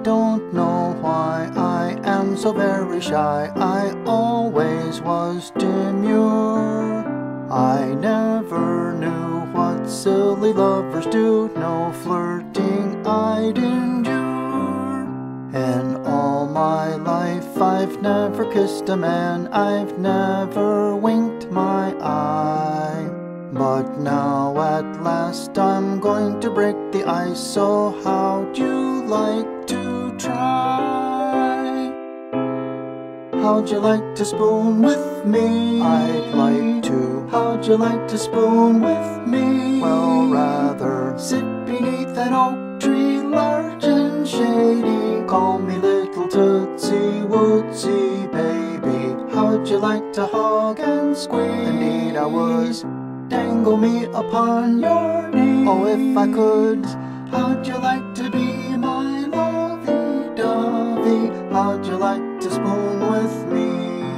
don't know why I am so very shy. I always was demure. I never knew what silly lovers do. No flirting I'd endure. In all my life I've never kissed a man, I've never winked my eye. But now at last I'm going to break the ice, so how'd you like to try? How'd you like to spoon with me? I'd like to. How'd you like to spoon with me? Well, rather sit beneath an oak tree, large and shady. Call me little tootsy, wootsy baby. How'd you like to hug and squeeze? Indeed I was. Dangle me upon your knee. Oh, if I could. How'd you like to be my lovey, dovey? How'd you like to spoon with me?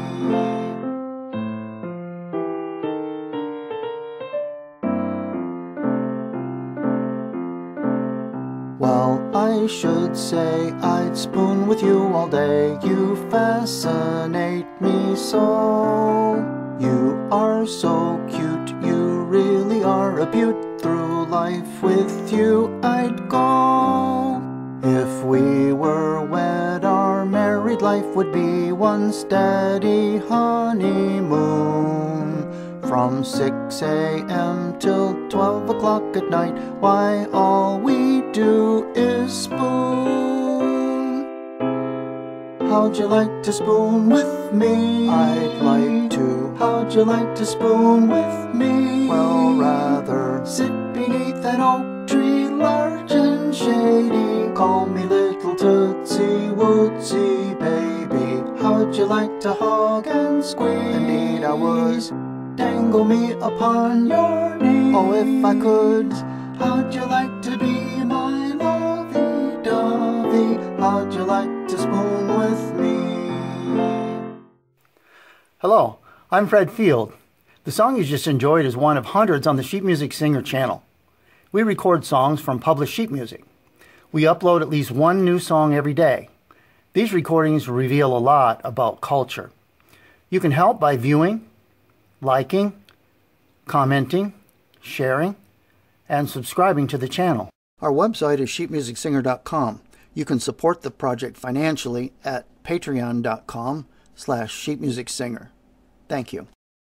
Well, I should say I'd spoon with you all day. You fascinate me so. You are so cute, you really are a beaut. Through life with you I'd go. If we were wed, our married life would be one steady honeymoon. From 6 a.m. till 12 o'clock at night, why all we do is spoon. How'd you like to spoon with me? I'd like to. How'd you like to spoon with me? Well, rather sit beneath an oak tree, large and shady. Call me little tootsy, wootsy baby. How'd you like to hug and squeeze? Indeed I was. Dangle me upon your knee. Oh, if I could. How'd you like to be my lovey, dovey? How'd you like to spoon with me? Hello, I'm Feild. The song you just enjoyed is one of hundreds on the Sheet Music Singer channel. We record songs from published sheet music. We upload at least one new song every day. These recordings reveal a lot about culture. You can help by viewing, liking, commenting, sharing, and subscribing to the channel. Our website is sheetmusicsinger.com. You can support the project financially at patreon.com/sheetmusicsinger. Thank you.